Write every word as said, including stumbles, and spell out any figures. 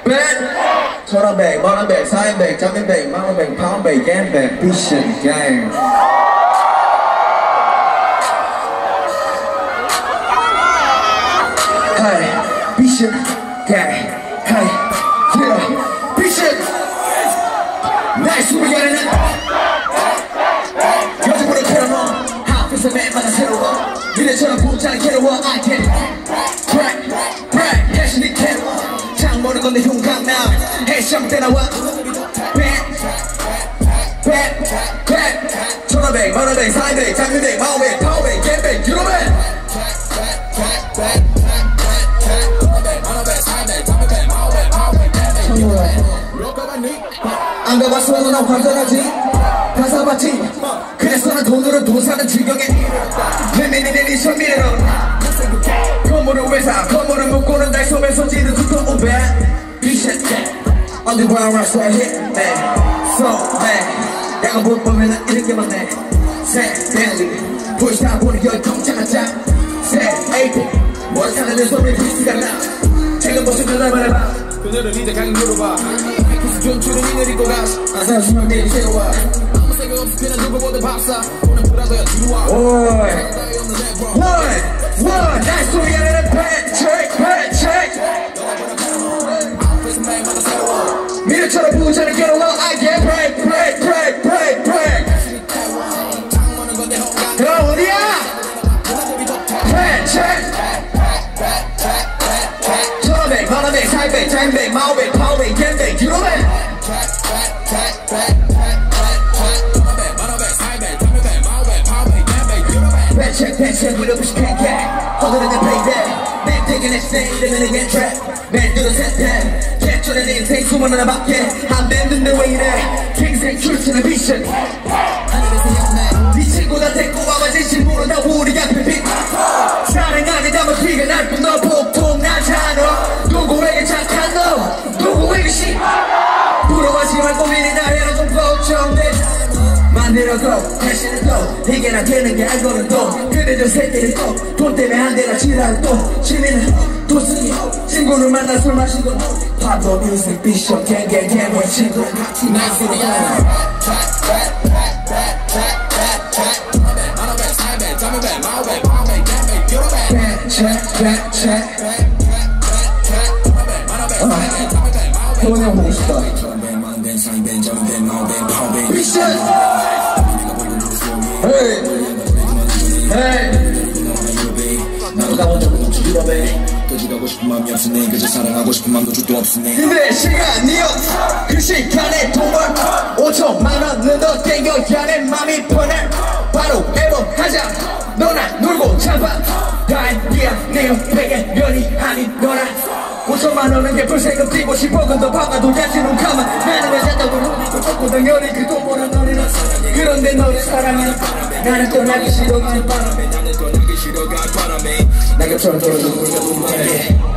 백 천원백 만원백 사인백 장민백 만원백 파운백 겐백 비션 갱 하이 비션 갱 하이 yeah 비션 나의 수비가는 여자보다 괴로워 앞에서 매일마다 새로워 미래처럼 부자는 괴로워 I can break break 대신이 괴로워 장 모르는 건데 흉강남 해시험 때 나와 백 백 백 천원백 만원백 사인백 장민백 마오백 파오백 겐백 유로백 안 가봤어도 난 환전하지 가사 받지 그래서 난 돈으로 돈 사는 지경에 내내내내 선미로 건물을 회사 건물을 묶고는 날 소매서 지는 두꺼운 오백 비샷 Underground rap hit me So bad 내가 못 보면은 이런 게 많네 새 벨리 보이다 보니 열통 차가자 새 에이피 뭘 사는 소리 비스가 나 지금 모습 그날만 해봐 그녀를 이제 강행 물어봐 존출은 이 내리고 가 아사 수명 내리 세워와 아무 생각 없이 그냥 누구보다 밥사 오늘 브라더야 들어와 오이 원 원 날 소리 안에는 팩 팩 팩 앞에서 매일마다 새로워 미래처럼 부자는 괴로워 I get break break break break break 그럼 어디야 팩 팩 천원백 만원백 사인백 장백 마오백 파오백 겐백 유로백 배책 배책 물어보시 캔캔 허들은 내 페이백 맨 되게 내 스테이 되면 이게 트랩 맨 들어 셋해 개쩔의 내 인생 수만 하나 밖에 한 밴드인데 왜 이래 킹생 출신의 비션 하늘에서 영내 네 친구다 데리고 와봐 진실 모른다 우리 앞에 빛 사랑하게 담아 피가 날 뿐 너 보통 나잖아 누구에게 착한 너 누구에게 싫어 부러워하지 말고 미리 날 해라 좀 걱정돼 만들어도 다시는 또 이게 나 되는 게 알고는 또 그래도 새 때는 또 돈 때문에 한 대나 지랄 또 취미는 또 쓰기 친구를 만나 술 마시고 팝도 뮤직 비숍 갱갱갱 친구 같이 날 소리야 효원이 형 보고 싶다 미션 헤이 헤이 나도 가본 적은 없지 유럽에 떠지가고 싶은 마음이 없으니 그저 사랑하고 싶은 마음도 족도 없으니 근데 시간이 없어 그 시간에 돈벌 오천만 원은 더 땡겨야 내 맘이 편해 바로 앨범 하자 너나 놀고 잡아 다행이야 내 옆에 면이 아닌 너나 오천만 원은 게 불세금 뛰고 싶어 근데 박아도 야지는 가만 나는 왜 잔다고 놓고 쫓고 당연히 그 돈보는 너는 그런데 너를 사랑하는 나는 떠나기 싫어가는 바람에 나는 떠나기 싫어가는 바람에 낙엽처럼 떨어져 우리가 눈물하게